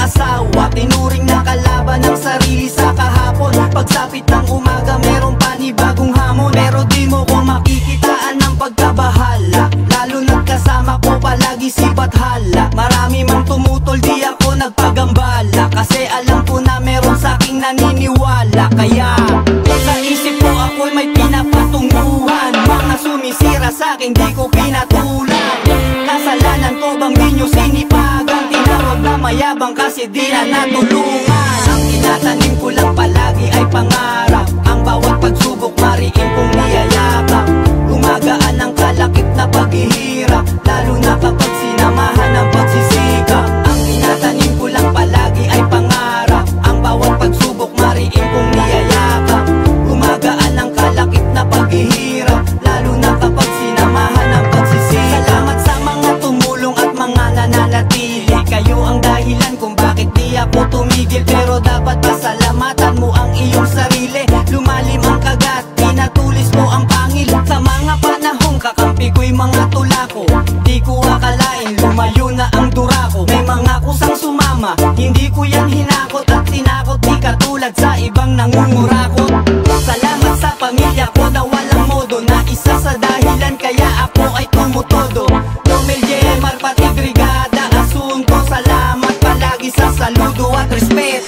asawa. Tinuring na kalaban ng sarili sa kahapon. Pagsapit ng umaga meron panibagong hamon. Pero di mo ko makikitaan ng pagkabahala, lalo na't kasama ko palagi si Bathala. Marami mang tumutol, di ako nagpagambala, kasi alam ko na meron sa'king naniniwala. Kaya sa isip ko ako'y may pinapatunguhan. Mga sumisira sa'kin di ko pinatulan. Kasalanan ko bang di nyo sinipagan? Tinawag na mayabang kasi di na natulungan. Ang tinatanim ko lang palagi ay pangarap. Ang bawat pagsubok mariin kong niyayakap. Gumagaan ang kalakip na paghihirap, lalo na kapag sinamahan ng pagsisikap. Ang tinatanim ko lang palagi ay pangarap. Ang bawat pagsubok mariin kong niyayakap. Gumagaan ang kalakip na paghihirap, lalo na kapag sinamahan ng pagsisikap. Salamat sa mga tumulong at mga nananatili. Kayo ang dahilan kung bakit di ako tumigil. Pero dapat pasalamatan mo ang iyong sarili. Lumalim ang kagat, pinatulis mo ang pangil. Sa mga panahong kakampi ko'y mga tulako, di ko akalain lumayo na ang dura ko. May mga kusang sumama, hindi ko yan hinakot at tinakot. Di katulad sa ibang nangungurakot. Salamat sa pamilya ko na walang modo, na isa sa dahilan kaya ako ay tumutodo. Romel Jemar pati brigada asunto, salamat palagi sa saludo at respeto.